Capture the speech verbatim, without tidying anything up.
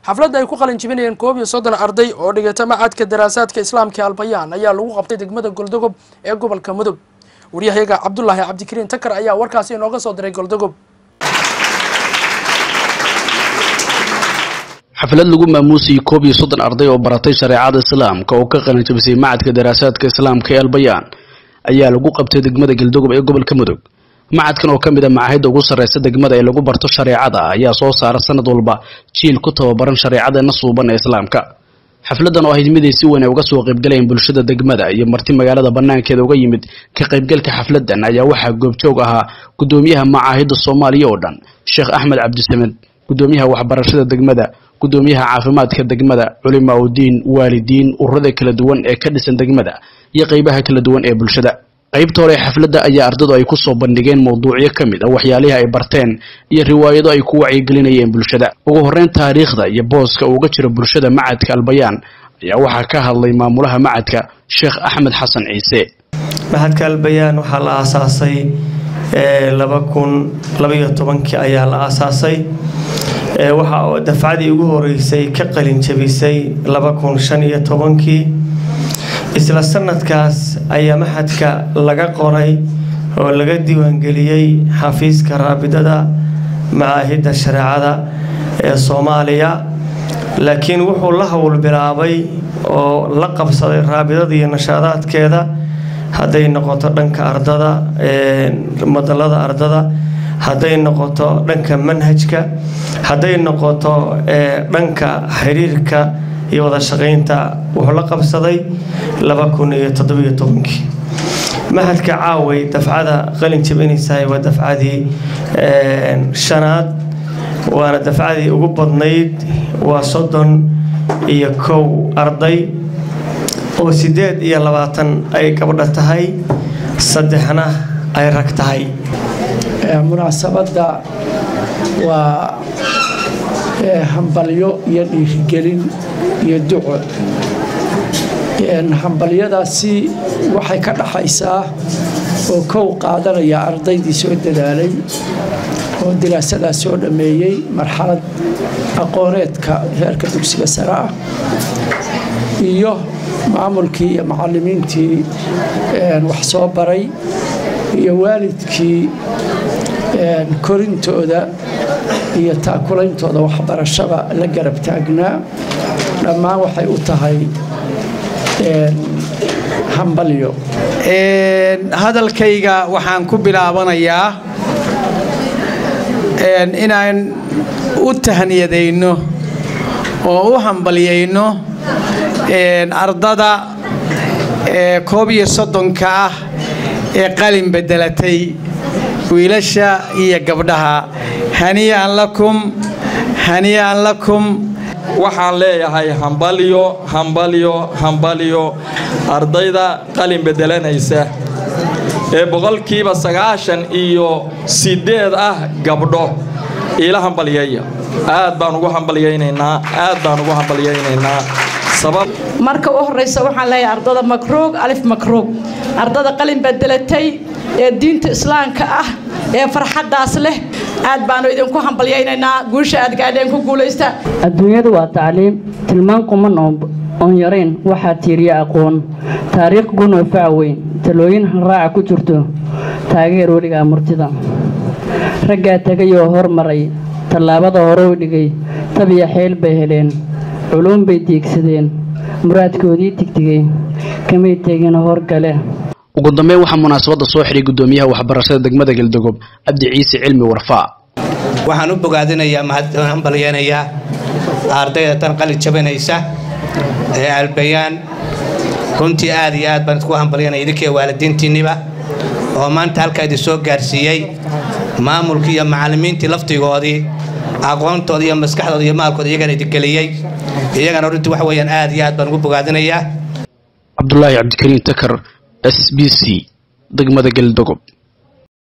xafladda ay ku qalin jibinayeen koob iyo soddon arday oo dhigata macadka daraasaadka islaamka Albayaan ayaa lagu qabtay degmada Goldogob ee gobolka Mudug. wariyahayaga Cabdullaahi Cabdikariin Takar ayaa warkaasi inooga soo diray Goldogob. xaflad lagu maamuusay koob iyo soddon arday oo baratay shariicada islaamka oo ka qalin jabisay macadka daraasaadka islaamka ee Albayaan ayaa lagu qabtay degmada Goldogob ee gobolka Mudug. macadkan oo kamid ah macaahidda ugu sareysa degmada ee lagu barto shariicada ayaa soo saara sanad walba jiil ku tababaran shariicada nasuuban ee islaamka. xafladan oo ahayd mid ay si weyn uga soo qayb galeen bulshada degmada iyo marti magaalada banaankeeda uga yimid ka qaybgalka xafladan ayaa waxaa goobjoog ahaa gudoomiyaha macaahidda Soomaaliya oo dhan Sheekh Axmed Cabdisamed, gudoomiyaha waxbarashada degmada, gudoomiyaha caafimaadka degmada, culimaa u diin, waalidiin, ururada kala duwan ee ka dhisan degmada iyo qaybaha kala duwan ee bulshada. qaybta hore xafladda ayaa ardaydu ay ku soo bandhigeen mowduucyo kamid ah waxyaalaha ay barteen iyo riwaayado ay ku wacyigelinayeen bulshada. ugu horeyn taariikhda iyo booska uga jira bulshada macadka Albayaan ayaa waxaa ka hadlay maamulaha macadka Sheekh Axmed Xasan Ciise. macadka Albayaan waxaa la aasaasay laba kun laba iyo toban ayaa la aasaasay waxa oo dafcadii ugu horeysay ka qalin jabisay laba kun shan iyo toban isla sanadkaas ayaa maxadka laga qoray oo laga diiwaan geliyay xafiiska raabidada macaahidda shariicada ee Soomaaliya, laakiin wuxuu la hawl bilaabay oo la qabsaday raabidada iyo nashaadaadkeeda haday noqoto dhanka ardada ee madalada ardada, haday noqoto dhanka manhajka, haday noqoto ee dhanka xiriirka iyo wada shaqeynta wuxuu la qabsaday laba kun iyo toddoba iyo toban. mahadka caaway dafcada qalin jabinaysa waa dafcadii shanaad waana dafcadii ugu badnayd waa soddon iyo kow arday oo sideed iyo labaatan ay gabdho tahay saddexna ay rag tahay. munaasabada waa hambalyo iyo dhiirigelin iyo duco. hambalyadaasi waxay ka dhaxaysaa oo kow qaadanaya ardaydii soo dadaalay oo diraasadaas soo dhameeyay marxalad aqooneedka heerka dugsiga sare ah iyo maamulkii iyo macallimiintii wax soo baray iyo waalidkii korintooda iyo taakulaintooda waxbarashada la garab taagnaa. dhammaan waxay u tahay hambalyo. hadalkayga waxaan ku bilaabanayaa inaan u tahniyadayno oo u hambalyayno ardada koob iyo soddonka ah ee qalin bedelatay wiilasha iyo gabdhaha. haniyaan lakum haniyaan lakum. waxaan leeyahay hambalyo hambalyo hambalyo ardayda qalin bedelanaysa ee boqolkiiba sagaashan iyo sideed ah gabdho ila hambalyeeya. aad baan ugu hambalyeynaynaa aad baan ugu hambalyeynaynaa sabab marka u horeysa waxaan leeyahay ardada makruug alif makruug ardada qalin bedelatay ee diinta islaamka ah ee farxadaas leh aad baan idinku hambalyeeynaa guusha aad gaadheen ku guuleysta. adduunyadu waa tacliim tilmaan quman oo yareen waxa tiiriya aqoon taariikh gun oo faaweyn talooyin raac ku jirto taageer waliga murtida ragga tagay oo hormaray talaabada hore u dhigay tabiya xeel bay heleen culum bay tiigsadeen muraadkoodii tigtigay kamay teegin horgale. ugu dambeyn waxaa munaasabada soo xiray gudoomiyaha waxbarashada degmada Goldogob Cabdi Ciise Cilmi Warfaa. waxaan u bogaadinayaa mahadsan balyeynaya ardayda tan qalin jabinaysa ee Albayaan. runtii aad iyo aad baan ku hambalyeynaya idinkii waalidiintiiniba oo maanta halka idin soo gaarsiiyay maamulkii iyo macallimiintii laftigoodii aqoontoodii iyo maskaxdoodii iyo maalkoodii iyagana idin geliyay. iyagana runtii wax weeyaan aad iyo aad baan ugu bogaadinayaa. Cabdullaahi Cabdikariin Takar S B C degmada Goldogob.